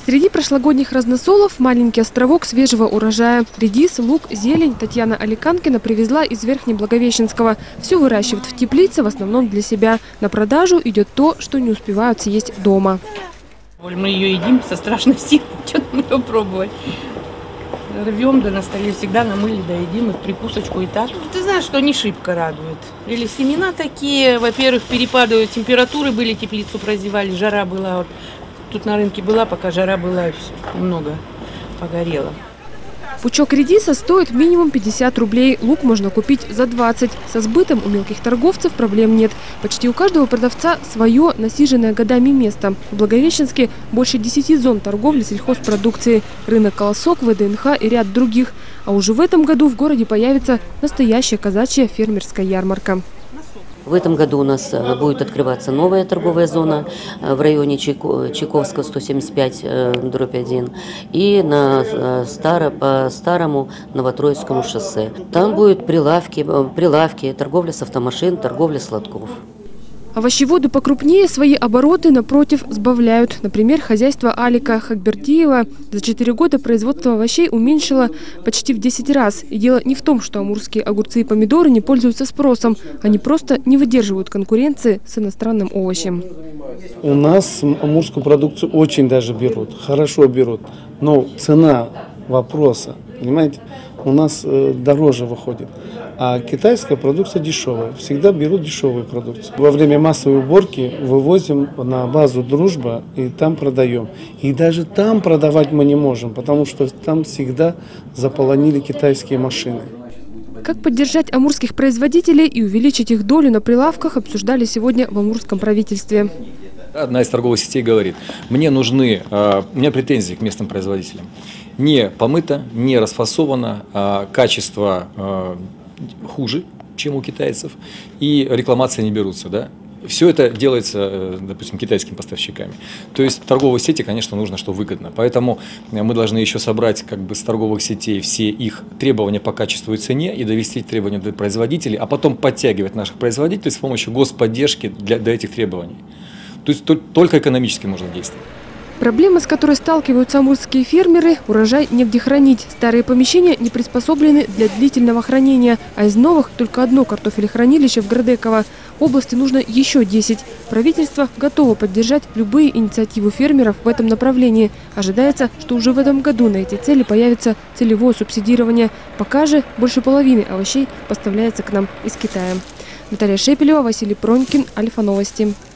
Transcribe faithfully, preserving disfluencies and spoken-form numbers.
Среди прошлогодних разносолов маленький островок свежего урожая. Редис, лук, зелень Татьяна Аликанкина привезла из Верхнеблаговещенского. Все выращивают в теплице, в основном для себя. На продажу идет то, что не успевают съесть дома. Мы ее едим со страшной силой, что-то мы ее пробовали. Рвем, да на столе всегда намыли, да едим и в прикусочку и так. Ты знаешь, что не шибко радует. Или семена такие, во-первых, перепады температуры были, теплицу прозевали, жара была. Вот тут на рынке была, пока жара была, много погорело. Пучок редиса стоит минимум пятьдесят рублей. Лук можно купить за двадцать. Со сбытом у мелких торговцев проблем нет. Почти у каждого продавца свое насиженное годами место. В Благовещенске больше десяти зон торговли сельхозпродукцией. Рынок «Колосок», вэ дэ эн ха и ряд других. А уже в этом году в городе появится настоящая казачья фермерская ярмарка. В этом году у нас будет открываться новая торговая зона в районе Чайковского сто семьдесят пять дробь один и на старо, по старому Новотроицкому шоссе. Там будут прилавки, прилавки, торговля с автомашин, торговля сладков. Овощеводы покрупнее свои обороты, напротив, сбавляют. Например, хозяйство Алика Хакбердиева за четыре года производство овощей уменьшило почти в десять раз. И дело не в том, что амурские огурцы и помидоры не пользуются спросом. Они просто не выдерживают конкуренции с иностранным овощем. У нас амурскую продукцию очень даже берут, хорошо берут. Но цена вопроса, понимаете, у нас э, дороже выходит. А китайская продукция дешевая. Всегда берут дешевую продукцию. Во время массовой уборки вывозим на базу «Дружба» и там продаем. И даже там продавать мы не можем, потому что там всегда заполонили китайские машины. Как поддержать амурских производителей и увеличить их долю на прилавках, обсуждали сегодня в амурском правительстве. Одна из торговых сетей говорит: мне нужны, у меня претензии к местным производителям. Не помыто, не расфасовано, а качество хуже, чем у китайцев, и рекламации не берутся. Да? Все это делается, допустим, китайскими поставщиками. То есть торговые сети, конечно, нужно, что выгодно. Поэтому мы должны еще собрать как бы с торговых сетей все их требования по качеству и цене и довести требования до производителей, а потом подтягивать наших производителей с помощью господдержки для, для этих требований. То есть только экономически можно действовать. Проблема, с которой сталкиваются амурские фермеры – урожай негде хранить. Старые помещения не приспособлены для длительного хранения, а из новых только одно картофелехранилище в Градеково. Области нужно еще десять. Правительство готово поддержать любые инициативы фермеров в этом направлении. Ожидается, что уже в этом году на эти цели появится целевое субсидирование. Пока же больше половины овощей поставляется к нам из Китая. Наталья Шепелева, Василий Пронькин, Альфа Новости.